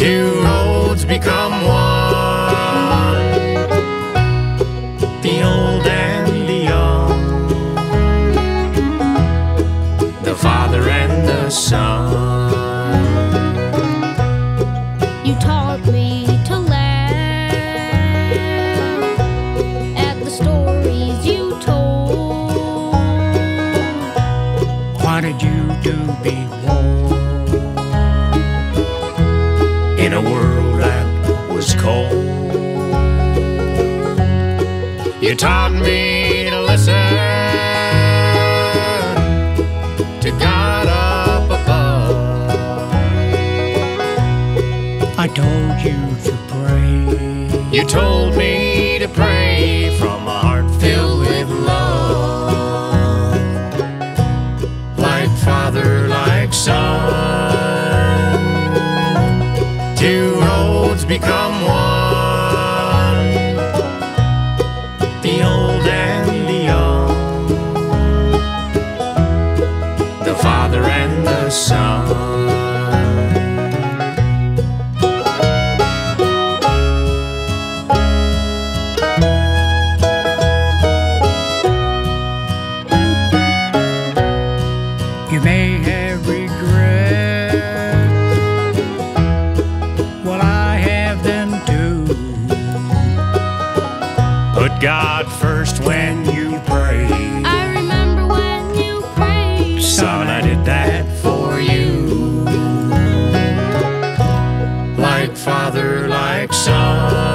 Two roads become one, the old and the young, the Father and the Son. You taught me to laugh at the stories you told. Why did you do be born in a world that was cold? You taught me to listen to God up above. I told you to pray. You told me to pray from a heart filled with love, like Father, like Son. Two roads become one, the old and the young, the Father and the Son. You may have regret what I have done too. Put God first when you pray. I remember when you prayed. Son, I did that for you. Like Father, like Son.